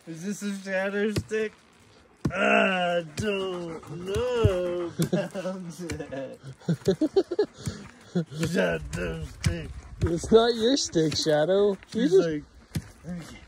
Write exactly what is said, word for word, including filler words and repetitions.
Is this a shadow stick? I don't know. Shadow stick. It's not your stick, Shadow. She's like,